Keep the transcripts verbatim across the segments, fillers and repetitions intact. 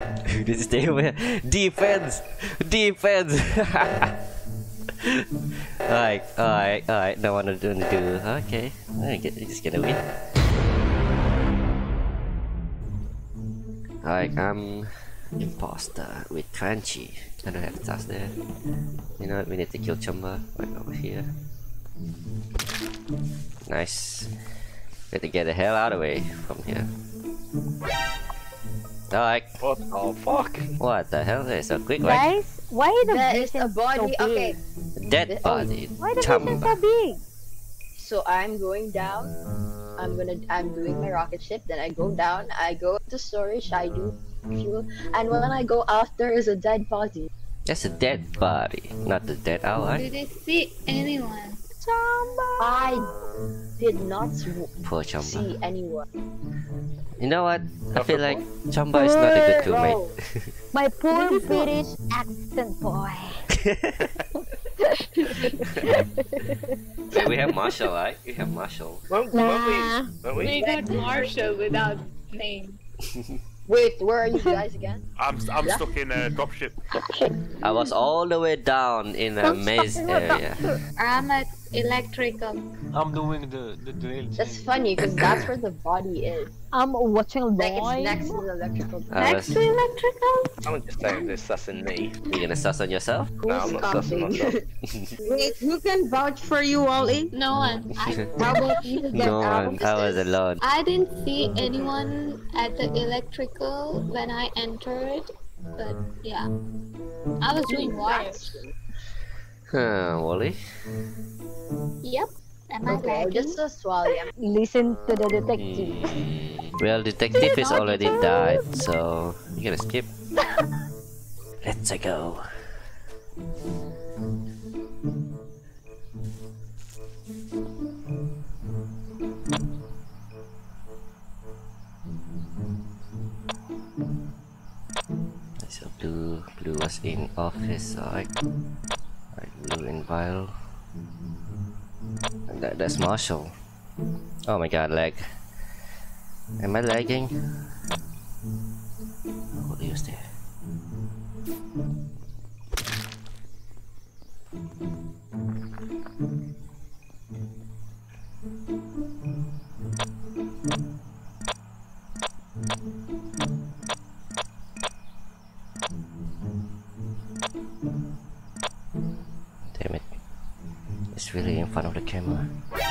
This stay away. Defense! Defense! Alright, alright, alright. No one to do. Okay. I get, just get a win. Alright, I'm imposter with Crunchy. I don't have the task there. You know what? We need to kill Chumba right over here. Nice. We have to get the hell out of the way from here. Alright. What the fuck? What the hell? It's so quick, right? Guys, why the There is vision a body. so big? Okay. Dead body. Why the Chumba. vision so big? So I'm going down. I'm gonna. I'm doing my rocket ship. Then I go down. I go to storage. I do fuel. And when I go after is a dead body. That's a dead body, not the dead ally. Did I see anyone? I did not Poor Chumba. see anyone. You know what? I feel like Chumba is not a good crewmate. My poor British accent boy. So we have Marshall, right? We have Marshall. Won't, Nah. won't we? Won't We we? got Marshall without name. Wait, where are you guys again? I'm I'm Yeah. stuck in a dropship. I was all the way down in a maze area. I'm at electrical. I'm doing the the drill. That's thing. funny because that's where the body is. I'm watching Like it's boy. next to the electrical. I Next was, to electrical? I'm just saying they're sussing me. you gonna sus on yourself? Who's No, I'm not sussing coughing? myself. Wait, who can vouch for you, Wally? No one. I, How about you get No out? one. I was alone. I didn't see anyone at the electrical when I entered. But yeah. I was doing wires. Huh, Wally? Yep. Am I Okay, lagging? just a swallow. Listen to the detective. Hmm. Well, detective is already died, so you're gonna skip. Let's go. So blue, blue was in office, right? Right, blue in vial. And that, that's Marshall. Oh my god, lag. Am I lagging? What is there? Damn it. It's really in front of the camera.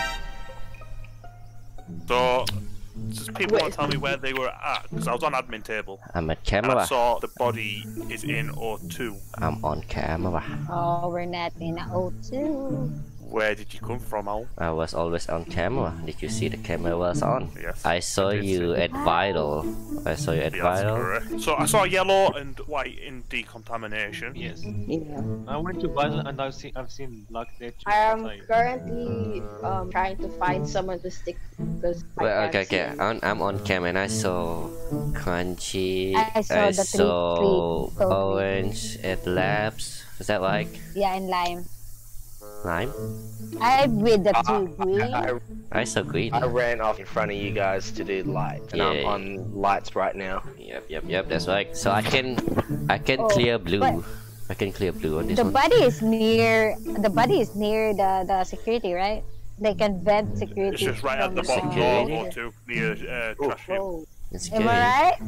So, does people want to tell me where they were at? Because I was on admin table. I'm at And I camera. saw the body is in O two. I'm on camera. Oh, we're not in O two. Where did you come from, Al? I was always on camera. Did you see the camera was on? Yes. I saw did you see. at Vital. I saw you at Yeah, that's Vital. correct. So I saw yellow and white in decontamination. Yes. Yeah. I went to battle and I've seen I've seen black there too. I am outside. currently um trying to find someone to stick because I Well, can't okay, see okay. anyone. I'm, I'm on camera and I saw Crunchy. I saw I the three- saw three- three. Orange at Labs. Is that like Yeah, in lime. Lime? I with the I, two green. I, I saw green. I ran off in front of you guys to do light, and I'm Yeah. on lights right now. Yep, yep, yep. That's right. So I can, I can Oh, clear blue. but- I can clear blue on this The one. body is near. The body is near the the security, right? They can vent security. It's just right at the from, bottom uh, of Security. O two, near uh, trash bin. Oh, It's Am good. I right?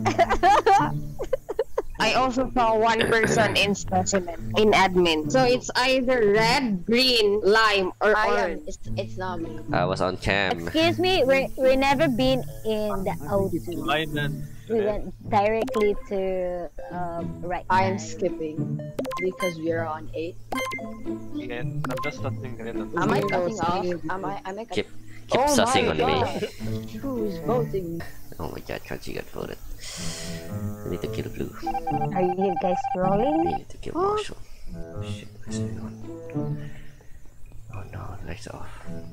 I also saw one person in specimen in admin. So it's either red, green, lime, or I am. orange. It's, it's not me. I was on cam. Excuse me, we we never been in the O two. Line and We went directly to um, right. I am side. skipping because we're on eight. yeah, I'm just touching red and Am I Zero, cutting off? zero. Am I? Am I Keep, cutting? keep Oh sussing my on me. God. Who is voting? Oh my god, Crunchy got voted. We need to kill blue. Are you guys rolling? We need to kill Marshall. Oh shit, where's everyone? Oh no, lights off.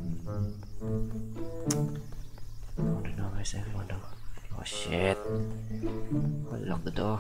Oh no, where's everyone though? Oh shit. I locked the door.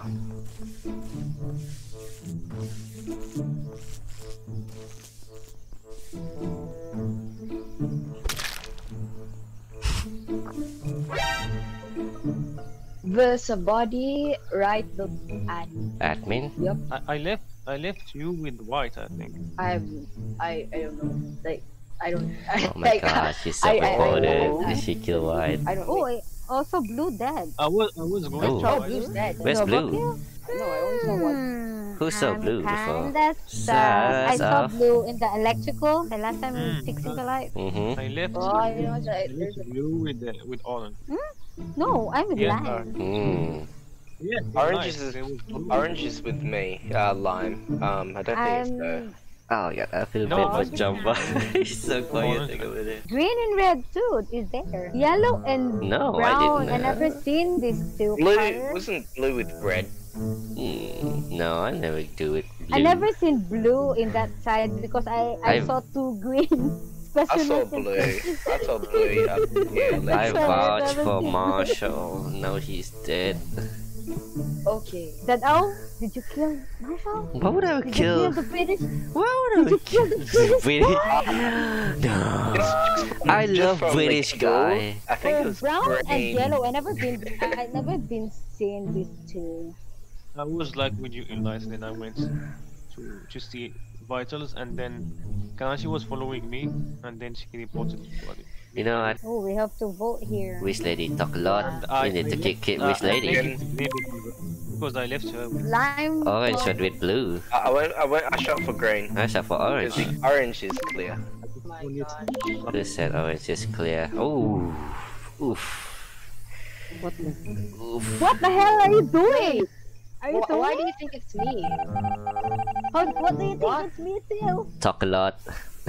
There's a body right the at. Admin? Yep. I, I left I left you with white, I think. I'm. I. I don't know. Like. I don't. I, Oh my like, gosh, she I- I- I- self-reported. I- Did she kill White? I don't. Oh, Wait. I- also Blue dead. I was I was going Oh. to Oh, white. Blue's dead. Where's No, Blue? Blue? No, I only saw one. Hmm, Who saw I'm Blue before? kinda sad. I Sus saw off. Blue in the electrical the last time we Hmm. fixing the light. Mm-hmm. I left Oh, you know, I there's left a you with uh, with orange. No, I'm with Yeah, Lime. Mm. Yeah, Orange nice. is There was blue. orange is with me. Uh, lime. Um, I don't think it's the. I'm Oh yeah, I feel No, bad for I- Jumba. He's so quiet Orange. over there. green and red too is there. Yellow and No, I brown. didn't, I uh, never seen these two Blue colors. wasn't blue with red. Mm, no, I never do it. I Blue. never seen blue in that side because I I I've- saw two green. I Special saw message. blue. I saw blue. Up here. I Let's Sorry, vouch that for was- Marshall. No, he's dead. Okay. That oh, did you kill Marshall? Why would I Did you kill? kill the British? Why would Did I you kill the British? British? guy? No. Just- I just love from British next door, guy. I think it Oh, was brown and green. yellow. I never been. I never been seeing these two. I was like with you in lights, then I went to to see vitals, and then Kanashi was following me, and then she reported the body. You know what? Oh, we have to vote here. Wish lady talk a lot. I- We need to I kick it. Uh, Wish I lady. think it's maybe because I left her. With Lime. Orange oh, shot with blue. I I went. I went. I shot for green. I shot for Because orange. the orange is clear. Oh my gosh. Who said orange is clear? Oh, oof. What the, Oof. what the hell are you doing? Are you Wh- doing? why do you think it's me? How, what do you think What? it's me too? Talk a lot.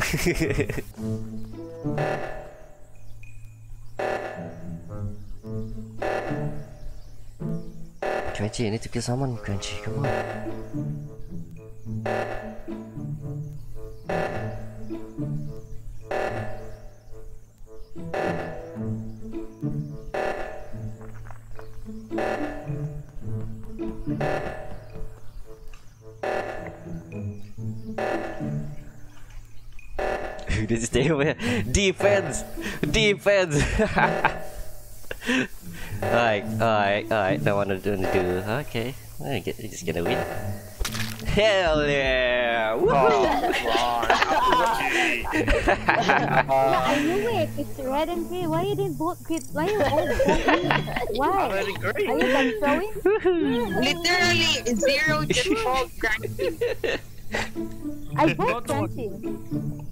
Crunchy, you need to kill someone, Crunchy, come on. Did you stay over here? Defense! Defense! Alright, alright, alright. Don't want to do. do. Okay, I get, you're just gonna win. Hell yeah! Oh, Woohoo! Yeah, I knew it. It's red and green. Why you didn't vote green? Why you all vote green? I Why? voted green. Are you done throwing? Literally zero default cranking. I vote crunchy.